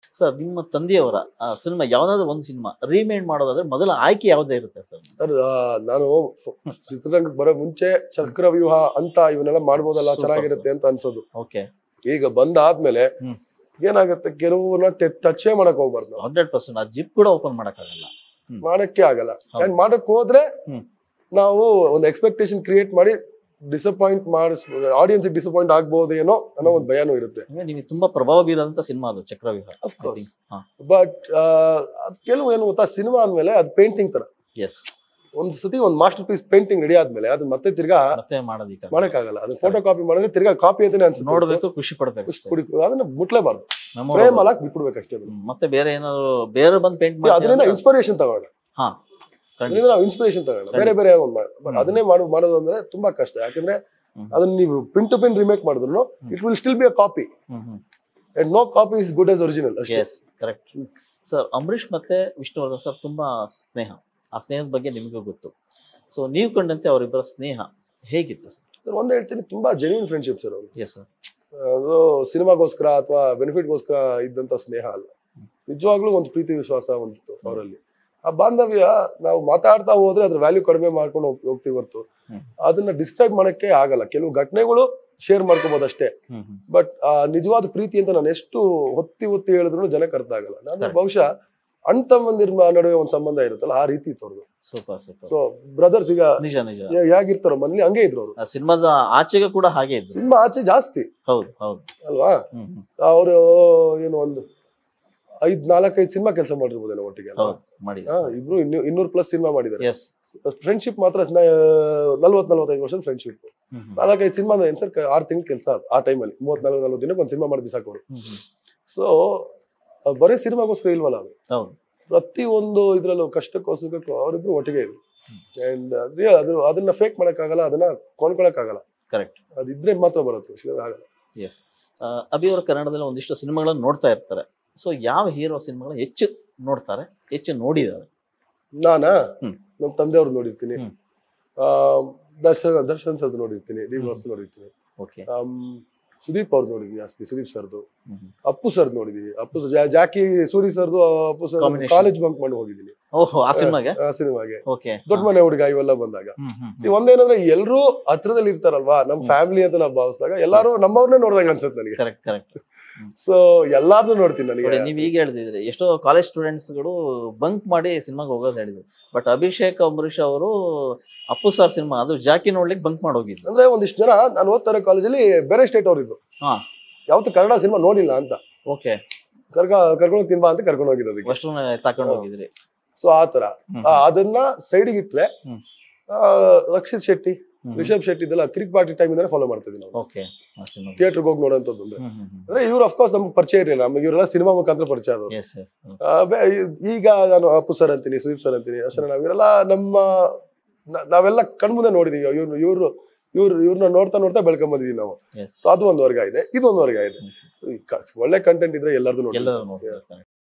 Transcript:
Sir ನಿಮ್ಮ ತಂದೆಯವರ cinema ಯಾವ್ದಾದ್ರು ಒಂದು ಸಿನಿಮಾ ರೀಮೇಡ್ ಮಾಡೋದಾದ್ರೆ ಮೊದಲ ಆಯ್ಕೆ ಯಾವ್ದೇ ಇರುತ್ತೆ ಸರ್? ಸರ್ ನಾನು ಚಿತ್ರರಂಗಕ್ಕೆ ಬರೋ ಮುಂಚೆ ಚಕ್ರವ್ಯೂಹ ಅಂತ ಇವನ್ನೆಲ್ಲ ಮಾಡ್ಬೋದಲ್ಲ, ಚೆನ್ನಾಗಿರುತ್ತೆ ಅಂತ ಅನ್ಸೋದು. ಓಕೆ. ಈಗ ಬಂದಾದ್ಮೇಲೆ ಏನಾಗುತ್ತೆ, ಕೆಲವನ್ನ ಟಚ್ ಮಾಡಕ್ ಹೋಗ್ಬಾರ್ದು. 100% ಆ ಜಿಪ್ ಕೂಡ ಓಪನ್ ಮಾಡಕ್ಕಾಗಲ್ಲ, ಮಾಡಕ್ಕೆ ಆಗಲ್ಲ. ಅಂಡ್ ಮಾಡಕ್ ಹೋದ್ರೆ ನಾವು ಒಂದು ಎಕ್ಸ್ಪೆಕ್ಟೇಷನ್ ಕ್ರಿಯೇಟ್ ಮಾಡಿ ಡಿಸಪಾಯಿಂಟ್ ಆಡಿಯನ್ಸ್ ಡಿಸಪಾಯಿಂಟ್ ಆಗ್ಬೋದೇನೋ ಅನ್ನೋ ಒಂದು ಭಯನೂ ಇರುತ್ತೆ. ನಿಮಗೆ ತುಂಬಾ ಪ್ರಭಾವ ಬೀರೋಂತ ಸಿನಿಮಾ ಅದು ಚಕ್ರವ್ಯೂಹ. ಬಟ್ ಕೆಲವು ಏನು ಗೊತ್ತಾ, ಸಿನಿಮಾ ಅಂದ್ಮೇಲೆ ಅದು ಪೇಂಟಿಂಗ್ ತರ. ಒಂದ್ ಸತಿ ಒಂದು ಮಾಸ್ಟರ್ ಪೀಸ್ ಪೇಂಟಿಂಗ್ ರೆಡಿ ಆದ್ಮೇಲೆ ಅದನ್ನ ಮತ್ತೆ ತಿರ್ಗಾ ಮಾಡಕ್ಕಾಗಲ್ಲ. ಅದನ್ನ ಫೋಟೋ ಕಾಪಿ ಮಾಡಿದ್ರೆ ತಿರ್ಗಾ ಕಾಪಿ ಅಂತಾನೆ ಅನ್ಸುತ್ತೆ. ನೋಡ್ಬೇಕು, ಖುಷಿ ಪಡ್ಬೇಕು, ಅದನ್ನ ಮುಟ್ಲೇಬಾರ್ದು, ಫ್ರೇಮ್ ಅಲ್ಲ ಬಿಟ್ಬಿಡ್ಬೇಕು ಅಷ್ಟೇ. ಮತ್ತೆ ಬೇರೆ ಏನಾದ್ರು ಬೇರೆ ಬಂದು ಪೇಂಟ್ ಮಾಡಿ ಅದರಿಂದ ಇನ್ಸ್ಪಿರೇಷನ್ ತಗೋಣ. ನಾವು ಇನ್ಸ್ಪಿರೇಷನ್ ತಗೋಣ, ಬೇರೆ ಬೇರೆ ಬಟ್ ಅದನ್ನೇ ಮಾಡೋದು ಅಂದ್ರೆ ತುಂಬಾ ಕಷ್ಟ. ಯಾಕಂದ್ರೆ ಅದನ್ನ ನೀವು ಪಿನ್ ಟು ಪಿನ್ ರಿಮೇಕ್ ಮಾಡಿದ್ರು it will still be a copy and no copy is good as original. Correct sir. Ambareesh ಮತ್ತೆ ವಿಷ್ಣುವರ್ಧನ್ ಸರ್ ತುಂಬಾ ಸ್ನೇಹ, ಆ ಸ್ನೇಹದ ಬಗ್ಗೆ ನಿಮಗೂ ಗೊತ್ತು. ಸೊ ನೀವು ಕಂಡಂತೆ ಅವರಿಬ್ಬರ ಸ್ನೇಹ ಹೇಗಿತ್ತು ಸರ್? ಒಂದ್ ಹೇಳ್ತೀನಿ, ತುಂಬಾ ಜೆನ್ಯೂನ್ ಫ್ರೆಂಡ್ಶಿಪ್ ಸರ್ ಅವರು. ಸರ್, ಅದು ಸಿನಿಮಾಗೋಸ್ಕರ ಅಥವಾ ಬೆನಿಫಿಟ್ಗೋಸ್ಕರ ಇದ್ದಂತ ಸ್ನೇಹ ಅಲ್ಲ. ನಿಜವಾಗ್ಲೂ ಒಂದು ಪ್ರೀತಿ ವಿಶ್ವಾಸ ಒಂದಿತ್ತು ಅವರಲ್ಲಿ. ಆ ಬಾಂಧವ್ಯ ನಾವು ಮಾತಾಡ್ತಾ ಹೋದ್ರೆ ಅದ್ರ ವ್ಯಾಲ್ಯೂ ಕಡಿಮೆ ಮಾಡ್ಕೊಂಡು ಹೋಗ್ತೀವಿ ಹೊರತು ಅದನ್ನ ಡಿಸ್ಕ್ರೈಬ್ ಮಾಡಕ್ಕೆ ಆಗಲ್ಲ. ಕೆಲವು ಘಟನೆಗಳು ಶೇರ್ ಮಾಡ್ಕೋಬಹುದು ಅಷ್ಟೇ, ಬಟ್ ನಿಜವಾದ ಪ್ರೀತಿ ಅಂತ ನಾನು ಎಷ್ಟು ಒತ್ತಿ ಹೇಳಿದ್ರು ಜನಕ್ಕೆ ಅರ್ಥ ಆಗಲ್ಲ. ನಾನು ಬಹುಶಃ ಅಣ್ಣ ತಮ್ಮಂದಿರ ನಡುವೆ ಒಂದು ಸಂಬಂಧ ಇರುತ್ತಲ್ಲ, ಆ ರೀತಿ ಇತ್ತು. ಸೊ ಬ್ರದರ್ಸ್ ಈಗ ಹೇಗಿರ್ತಾರೋ ಮನೇಲಿ ಹಂಗೆ ಇದ್ರು ಅವರು. ಸಿನಿಮಾದ ಆಚೆಗೆ ಕೂಡ ಹಾಗೆ ಇದ್ರು. ಸಿನಿಮಾ ಆಚೆ ಜಾಸ್ತಿ ಅಲ್ವಾ. ಅವರು ಏನು ಒಂದು 4-5 ಸಿನಿಮಾ ಕೆಲಸ ಮಾಡಿರ್ಬೋದೇನೋ ಒಟ್ಟಿಗೆ. ಇಬ್ರು 200+ ಸಿನಿಮಾ ಮಾಡಿದ್ದಾರೆ. ಫ್ರೆಂಡ್ಶಿಪ್ ಮಾತ್ರ 40-45 ವರ್ಷದ ಫ್ರೆಂಡ್ಶಿಪ್. 4-5 ಸಿನಿಮಾ ಅಂದ್ರೆ ಏನ್ ಸರ್, 6 ತಿಂಗಳು ಕೆಲಸ ಆ ಟೈಮಲ್ಲಿ. 34-40 ದಿನಕ್ಕೆ ಒಂದು ಸಿನಿಮಾ ಮಾಡಿ ಬಿಸಾಕೋರು. ಸೊ ಬರೀ ಸಿನಿಮಾಗೋಸ್ಕರ ಇಲ್ವಲ್ಲ ಅದು. ಪ್ರತಿ ಒಂದು ಇದ್ರಲ್ಲೂ ಕಷ್ಟಕ್ಕೋಸ್ಕರ ಅವರಿಬ್ರು ಒಟ್ಟಿಗೆ ಇದ್ರು. ಅಂಡ್ ಅದನ್ನ ಫೇಕ್ ಮಾಡಕ್ಕಾಗಲ್ಲ, ಅದನ್ನ ಕೊಂಡ್ಕೊಳಕ್ಕಾಗಲ್ಲ. ಕರೆಕ್ಟ್. ಅದಿದ್ರೆ ಮಾತ್ರ ಬರುತ್ತೆ, ಆಗಲ್ಲ. ಅಭಿ ಅವರು ಕನ್ನಡದಲ್ಲಿ ಒಂದಿಷ್ಟು ಸಿನಿಮಾಗಳನ್ನ ನೋಡ್ತಾ ಇರ್ತಾರೆ. ಸೊ ಯಾವ ಹೀರೋ ಸಿನಿಮಾಗಳನ್ನ ಹೆಚ್ಚು ನೋಡ್ತಾರೆ, ಹೆಚ್ಚು ನೋಡಿದ್ದಾರೆ? ನಾನಾ ನಮ್ಮ ತಂದೆಯವ್ರು ನೋಡಿರ್ತೀನಿ, ದರ್ಶನ್ ಸರ್ದು ನೋಡಿರ್ತೀನಿ, ಡಿ ವಾಸು ನೋಡಿರ್ತೀನಿ, ಸುದೀಪ್ ಅವ್ರದ್ದು ನೋಡಿದ್ವಿ ಜಾಸ್ತಿ, ಸುದೀಪ್ ಸರ್ದು. ಅಪ್ಪು ಸರ್ ನೋಡಿದೀವಿ, ಅಪ್ಪು ಜಾಕಿ ಸೂರಿ ಸರ್ದು ಅಪ್ಪು ಸರ್ ಕಾಲೇಜ್ ಬಂಕ್ ಮಾಡಿ ಹೋಗಿದ್ದೀನಿ ಆ ಸಿನಿಮಾಗೆ. ದೊಡ್ಡ ಮನೆ ಹುಡುಗ ಇವೆಲ್ಲ ಬಂದಾಗ ಒಂದೇನಂದ್ರೆ ಎಲ್ರು ಹತ್ರದಲ್ಲಿ ಇರ್ತಾರಲ್ವಾ, ನಮ್ ಫ್ಯಾಮಿಲಿ ಅಂತ ನಾವು ಭಾವಿಸಿದಾಗ ಎಲ್ಲಾರು ನಮ್ಮವ್ರನ್ನೇ ನೋಡ್ದಂಗ ಅನ್ಸುತ್ತೆ ನನಗೆ. ಸೊ ಎಲ್ಲಾರ್ನು ನೋಡ್ತೀನಿ ನನಗೆ. ನೀವ್ ಈಗ ಹೇಳ್ತಿದ್ರಿ ಎಷ್ಟೋ ಕಾಲೇಜ್ ಸ್ಟೂಡೆಂಟ್ಸ್ ಗಳು ಬಂಕ್ ಮಾಡಿ ಸಿನಿಮಾಗೆ ಹೋಗೋದು ಹೇಳಿದ್ರು. ಬಟ್ ಅಭಿಷೇಕ್ ಅಂಬರೀಷ್ ಅವರು ಅಪ್ಪು ಸರ್ ಸಿನಿಮಾ ಅದು ಜಾಕಿ ನೋಡ್ಲಿಕ್ಕೆ ಬಂಕ್ ಮಾಡಿ ಹೋಗಿದ್ರು. ಅಂದ್ರೆ ಒಂದಿಷ್ಟು ಜನ ನಾನು ಓದ್ತಾರೆ ಕಾಲೇಜಲ್ಲಿ ಬೇರೆ ಸ್ಟೇಟ್ ಅವ್ರು ಇದ್ರು, ಯಾವತ್ತು ಕನ್ನಡ ಸಿನಿಮಾ ನೋಡಿಲ್ಲ ಅಂತ. ಓಕೆ. ಕರ್ಕೊಂಡು ತಿನ್ಬಾ ಅಂತ ಕರ್ಕೊಂಡು ಹೋಗಿದ್ದು, ತಕೊಂಡು ಹೋಗಿದ್ರಿ. ಸೊ ಆತರ ಅದನ್ನ ಸೈಡ್ಗೆ ಇಟ್ರೆ ರಕ್ಷಿತ್ ಶೆಟ್ಟಿ, ರಿಷಬ್ ಶೆಟ್ಟಿ ಇದೆಲ್ಲ ಕ್ರಿಕ್ ಪಾರ್ಟಿ ಟೈಮ್ ಇಂದಾನೆ ಫಾಲೋ ಮಾಡ್ತಾ ಇದೀವಿ ನಾವು. ಥಿಯೇಟರ್ಗೆ ಹೋಗಿ ನೋಡೋಂಥದ್ದು ಅಂದ್ರೆ ಇವ್ರು ಅಫ್ಕೋರ್ಸ್ ನಮ್ಗೆ ಪರಿಚಯ ಇರಲಿಲ್ಲ, ನಮಗೆ ಇವರೆಲ್ಲ ಸಿನಿಮಾ ಮುಖಾಂತರ ಪರಿಚಯ ಆದವರು. ಈಗ ನಾನು ಅಪ್ಪು ಸರ್ ಅಂತೀನಿ, ಸುದೀಪ್ ಸರ್ ಅಂತೀನಿ ಅಷ್ಟೇ. ನಾವಿರೆಲ್ಲ ನಾವೆಲ್ಲ ಕಣ್ಮುಂದೆ ನೋಡಿದೀವಿ. ಇವ್ರನ್ನ ನೋಡ್ತಾ ಬೆಳ್ಕೊಂಡ್ ಬಂದಿದೀವಿ ನಾವು. ಸೊ ಅದು ಒಂದು ವರ್ಗ ಇದೆ, ಇದು ಒಂದು ವರ್ಗ ಇದೆ. ಒಳ್ಳೆ ಕಂಟೆಂಟ್ ಇದ್ರೆ ಎಲ್ಲರದು ನೋಡಿ.